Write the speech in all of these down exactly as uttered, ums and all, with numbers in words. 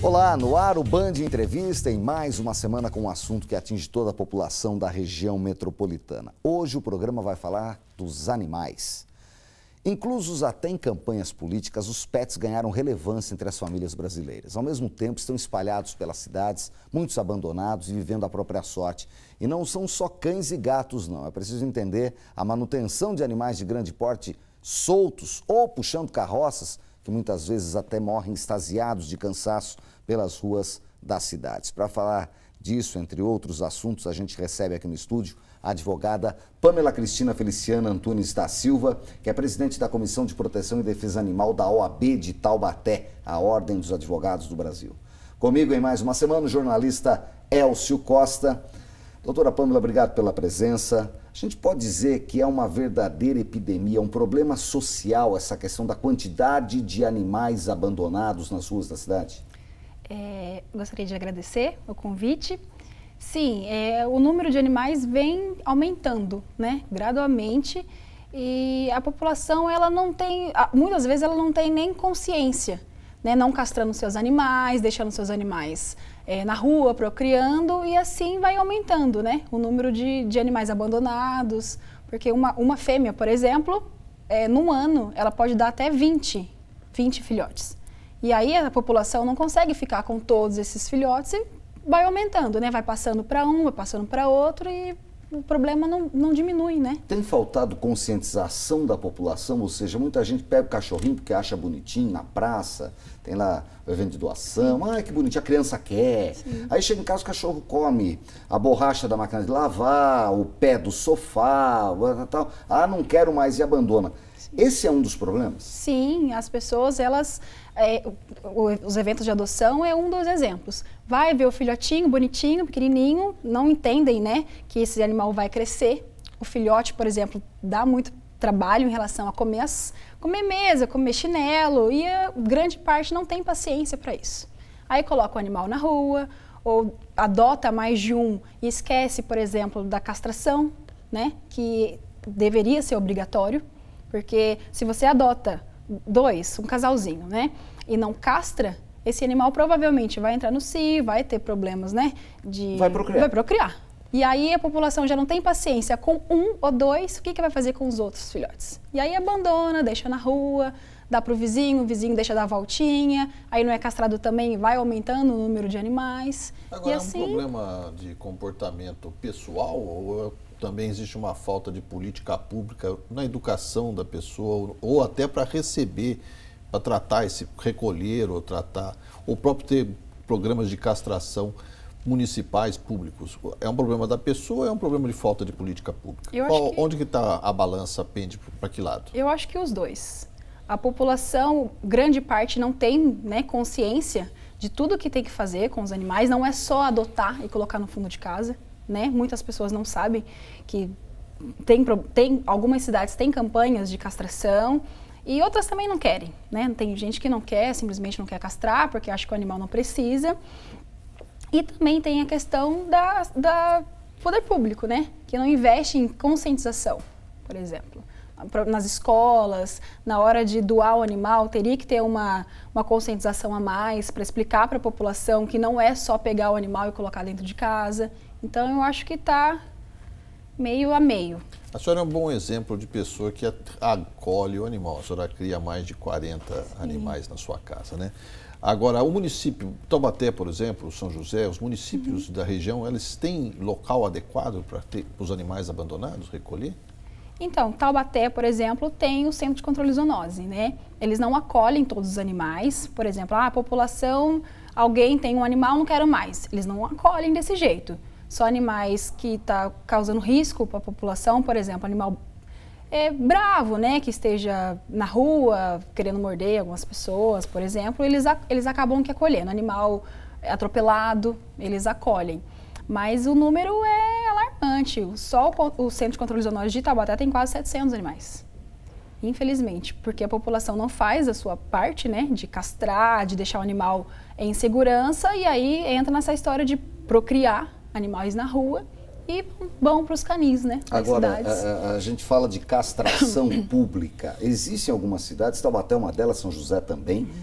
Olá, no ar o Band Entrevista em mais uma semana com um assunto que atinge toda a população da região metropolitana. Hoje o programa vai falar dos animais. Inclusos até em campanhas políticas, os pets ganharam relevância entre as famílias brasileiras. Ao mesmo tempo, estão espalhados pelas cidades, muitos abandonados e vivendo a própria sorte. E não são só cães e gatos, não. É preciso entender a manutenção de animais de grande porte soltos ou puxando carroças, que muitas vezes até morrem extasiados de cansaço pelas ruas das cidades. Para falar disso, entre outros assuntos, a gente recebe aqui no estúdio a advogada Pamela Cristina Feliciana Antunes da Silva, que é presidente da Comissão de Proteção e Defesa Animal da O A B de Taubaté, a Ordem dos Advogados do Brasil. Comigo em mais uma semana o jornalista Elcio Costa. Doutora Pamela, obrigado pela presença. A gente pode dizer que é uma verdadeira epidemia, um problema social, essa questão da quantidade de animais abandonados nas ruas da cidade? É, gostaria de agradecer o convite. Sim, é, o número de animais vem aumentando, né, gradualmente, e a população, ela não tem, muitas vezes ela não tem nem consciência, né, não castrando seus animais, deixando seus animais é, na rua, procriando, e assim vai aumentando, né, o número de, de animais abandonados, porque uma, uma fêmea, por exemplo, é, num ano, ela pode dar até vinte, vinte filhotes. E aí a população não consegue ficar com todos esses filhotes e vai aumentando, né? Vai passando para um, vai passando para outro e o problema não, não diminui, né? Tem faltado conscientização da população, ou seja, muita gente pega o cachorrinho porque acha bonitinho na praça, tem lá o evento de doação, ai que bonitinho, a criança quer. Sim. Aí chega em casa o cachorro come a borracha da máquina de lavar, o pé do sofá, tal. Ah, não quero mais e abandona. Sim. Esse é um dos problemas? Sim, as pessoas, elas... É, os eventos de adoção é um dos exemplos. Vai ver o filhotinho, bonitinho, pequenininho, não entendem, né, que esse animal vai crescer. O filhote, por exemplo, dá muito trabalho em relação a comer, as, comer mesa, comer chinelo, e a grande parte não tem paciência para isso. Aí coloca o animal na rua, ou adota mais de um e esquece, por exemplo, da castração, né, que deveria ser obrigatório, porque se você adota dois, um casalzinho, né, e não castra, esse animal provavelmente vai entrar no cio, vai ter problemas, né, de... Vai procriar. Vai procriar. E aí a população já não tem paciência com um ou dois, o que que vai fazer com os outros filhotes? E aí abandona, deixa na rua, dá pro vizinho, o vizinho deixa dar voltinha, aí não é castrado também, vai aumentando o número de animais. Agora, e é assim... um problema de comportamento pessoal ou também existe uma falta de política pública na educação da pessoa ou até para receber, para tratar esse, recolher ou tratar, ou próprio ter programas de castração municipais, públicos? É um problema da pessoa ou é um problema de falta de política pública? Eu Qual, acho que... Onde que está a balança, pende para que lado? Eu acho que os dois. A população, grande parte, não tem, né, consciência de tudo que tem que fazer com os animais, não é só adotar e colocar no fundo de casa. Né? Muitas pessoas não sabem que tem, tem, algumas cidades têm campanhas de castração e outras também não querem. Né? Tem gente que não quer, simplesmente não quer castrar porque acha que o animal não precisa. E também tem a questão da, da poder público, né? Que não investe em conscientização, por exemplo. Nas escolas, na hora de doar o animal, teria que ter uma, uma conscientização a mais para explicar para a população que não é só pegar o animal e colocar dentro de casa. Então, eu acho que está meio a meio. A senhora é um bom exemplo de pessoa que acolhe o animal. A senhora cria mais de quarenta Sim. animais na sua casa, né? Agora, o município, Taubaté, por exemplo, São José, os municípios uhum. da região, eles têm local adequado para os animais abandonados recolher? Então, Taubaté, por exemplo, tem o Centro de Controle de Zoonose, né? Eles não acolhem todos os animais. Por exemplo, ah, a população, alguém tem um animal, não quero mais. Eles não acolhem desse jeito. Só animais que estão tá causando risco para a população, por exemplo, animal é, bravo, né, que esteja na rua querendo morder algumas pessoas, por exemplo, eles, eles acabam que acolhendo. Animal atropelado, eles acolhem. Mas o número é alarmante. Só o, o Centro de Controle de Zoonose de Taubaté tem quase setecentos animais. Infelizmente, porque a população não faz a sua parte, né, de castrar, de deixar o animal em segurança, e aí entra nessa história de procriar animais na rua e vão para os canis, né? Agora, a, a gente fala de castração pública. Existem algumas cidades, Taubaté é uma delas, São José também, uhum.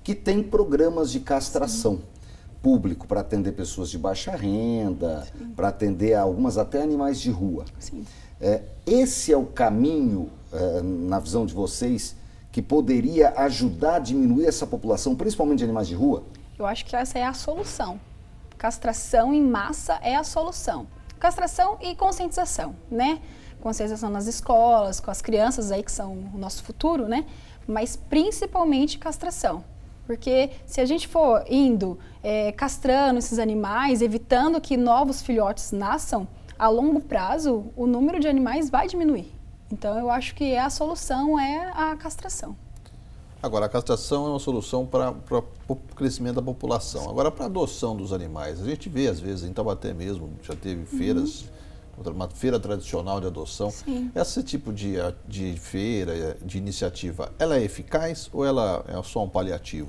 que tem programas de castração Sim. público para atender pessoas de baixa renda, para atender algumas até animais de rua. Sim. É, esse é o caminho, é, na visão de vocês, que poderia ajudar a diminuir essa população, principalmente de animais de rua? Eu acho que essa é a solução. Castração em massa é a solução. Castração e conscientização, né? Conscientização nas escolas, com as crianças aí que são o nosso futuro, né? Mas principalmente castração. Porque se a gente for indo é, castrando esses animais, evitando que novos filhotes nasçam, a longo prazo o número de animais vai diminuir. Então eu acho que a solução é a castração. Agora, a castração é uma solução para o crescimento da população. Agora, para a adoção dos animais, a gente vê às vezes em Taubaté mesmo, já teve feiras, uhum. uma feira tradicional de adoção. Sim. Esse tipo de, de feira, de iniciativa, ela é eficaz ou ela é só um paliativo?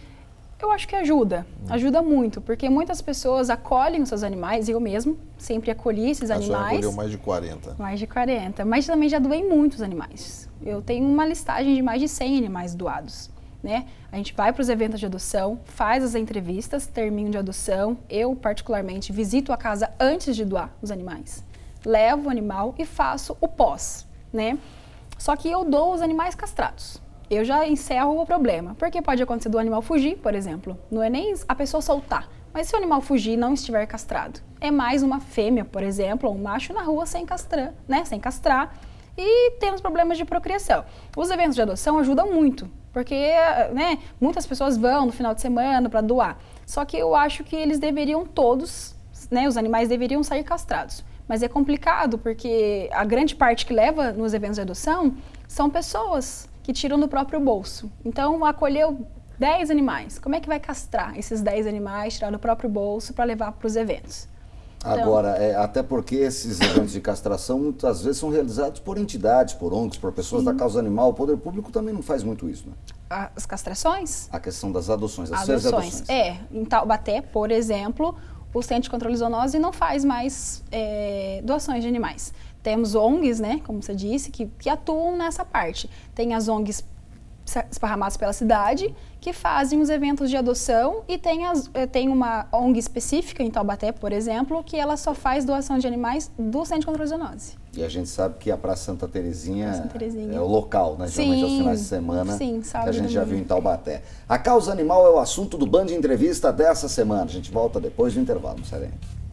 Eu acho que ajuda, ajuda muito, porque muitas pessoas acolhem os seus animais, eu mesmo sempre acolhi esses a animais. A senhora acolheu mais de quarenta. Mais de quarenta, mas também já doei muitos animais. Eu tenho uma listagem de mais de cem animais doados, né? A gente vai para os eventos de adoção, faz as entrevistas, termino de adoção, eu particularmente visito a casa antes de doar os animais, levo o animal e faço o pós, né? Só que eu dou os animais castrados. Eu já encerro o problema, porque pode acontecer do animal fugir, por exemplo. Não é nem a pessoa soltar, mas se o animal fugir e não estiver castrado, é mais uma fêmea, por exemplo, ou um macho na rua sem castrar, né? Sem castrar, e temos problemas de procriação. Os eventos de adoção ajudam muito, porque né, muitas pessoas vão no final de semana para doar. Só que eu acho que eles deveriam todos, né, os animais deveriam sair castrados. Mas é complicado, porque a grande parte que leva nos eventos de adoção são pessoas que tiram do próprio bolso. Então, acolheu dez animais. Como é que vai castrar esses dez animais, tirar do próprio bolso para levar para os eventos? Então, Agora, é, até porque esses eventos de castração muitas vezes são realizados por entidades, por O N Gs, por pessoas sim. da causa animal. O poder público também não faz muito isso, né? As castrações? A questão das adoções, as adoções. adoções. É, em Taubaté, por exemplo, o Centro de Controle de Zoonose não faz mais é, doações de animais. Temos O N Gs, né, como você disse, que, que atuam nessa parte. Tem as O N Gs esparramadas pela cidade, que fazem os eventos de adoção, e tem, as, tem uma O N G específica em Taubaté, por exemplo, que ela só faz doação de animais do Centro de Controle de Zoonose. E a gente sabe que a Praça Santa Terezinha, Santa Terezinha. é o local, né? Sim, geralmente aos finais de semana, sim, que a gente já viu em Taubaté. A causa animal é o assunto do Band Entrevista dessa semana. A gente volta depois do intervalo, não sai daí.